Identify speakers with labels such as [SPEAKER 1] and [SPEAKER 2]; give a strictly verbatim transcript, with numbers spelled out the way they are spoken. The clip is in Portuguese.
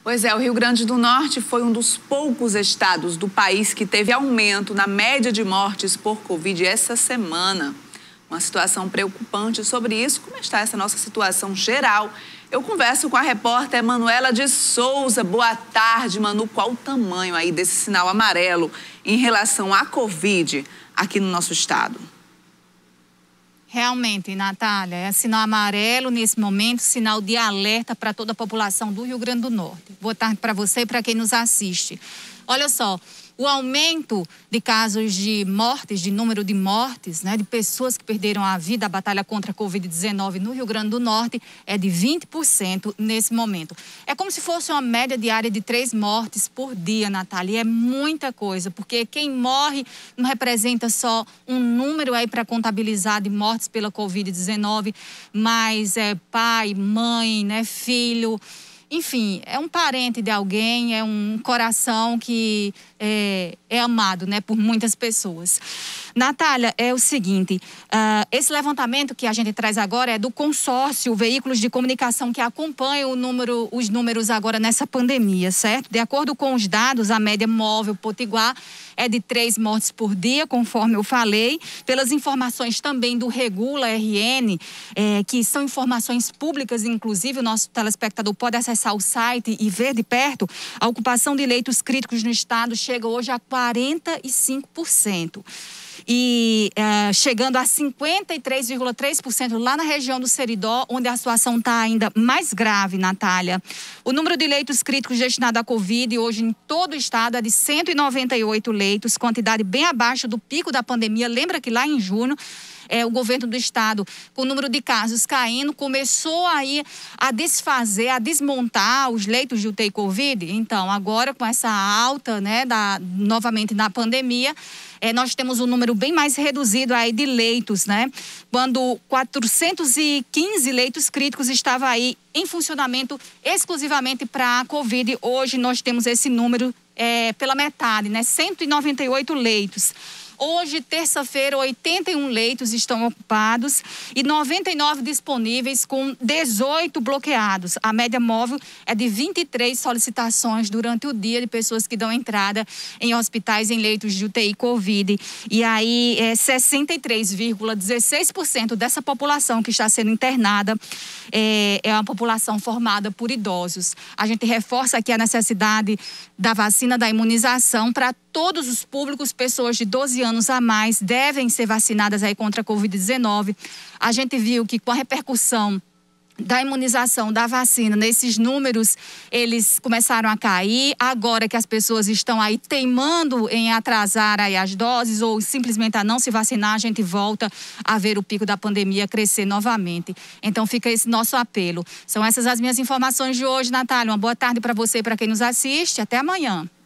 [SPEAKER 1] Pois é, o Rio Grande do Norte foi um dos poucos estados do país que teve aumento na média de mortes por Covid essa semana. Uma situação preocupante. Sobre isso, como está essa nossa situação geral? Eu converso com a repórter Manuela de Souza. Boa tarde, Manu. Qual o tamanho aí desse sinal amarelo em relação à Covid aqui no nosso estado?
[SPEAKER 2] Realmente, Natália, é sinal amarelo nesse momento, sinal de alerta para toda a população do Rio Grande do Norte. Boa tarde para você e para quem nos assiste. Olha só, o aumento de casos de mortes, de número de mortes, né, de pessoas que perderam a vida, a batalha contra a Covid dezenove no Rio Grande do Norte é de vinte por cento nesse momento. É como se fosse uma média diária de três mortes por dia, Natália, e é muita coisa, porque quem morre não representa só um número aí para contabilizar de mortes pela Covid dezenove, mas é pai, mãe, né, filho. Enfim, é um parente de alguém, é um coração que é, é amado, né, por muitas pessoas. Natália, é o seguinte, uh, esse levantamento que a gente traz agora é do consórcio Veículos de Comunicação que acompanha o número, os números agora nessa pandemia, certo? De acordo com os dados, a média móvel potiguar é de três mortes por dia, conforme eu falei. Pelas informações também do Regula R N, é, que são informações públicas, inclusive o nosso telespectador pode acessar o site e ver de perto, a ocupação de leitos críticos no estado chega hoje a quarenta e cinco por cento. E uh, chegando a cinquenta e três vírgula três por cento lá na região do Seridó, onde a situação está ainda mais grave, Natália. O número de leitos críticos destinados à Covid hoje em todo o estado é de cento e noventa e oito leitos, quantidade bem abaixo do pico da pandemia. Lembra que lá em junho, É, o governo do estado, com o número de casos caindo, começou aí a desfazer, a desmontar os leitos de U T I Covid. Então, agora com essa alta, né, da, novamente na pandemia, é, nós temos um número bem mais reduzido aí de leitos, né? Quando quatrocentos e quinze leitos críticos estavam aí em funcionamento exclusivamente para a Covid, hoje nós temos esse número é, pela metade, né? cento e noventa e oito leitos. Hoje, terça-feira, oitenta e um leitos estão ocupados e noventa e nove disponíveis, com dezoito bloqueados. A média móvel é de vinte e três solicitações durante o dia de pessoas que dão entrada em hospitais em leitos de U T I Covid. E aí, é, sessenta e três vírgula dezesseis por cento dessa população que está sendo internada é, é uma população formada por idosos. A gente reforça aqui a necessidade da vacina, da imunização para todos os públicos. Pessoas de doze anos a mais devem ser vacinadas aí contra a Covid dezenove. A gente viu que com a repercussão da imunização, da vacina, nesses números, eles começaram a cair. Agora que as pessoas estão aí teimando em atrasar aí as doses ou simplesmente a não se vacinar, a gente volta a ver o pico da pandemia crescer novamente. Então fica esse nosso apelo. São essas as minhas informações de hoje, Natália. Uma boa tarde para você e para quem nos assiste. Até amanhã.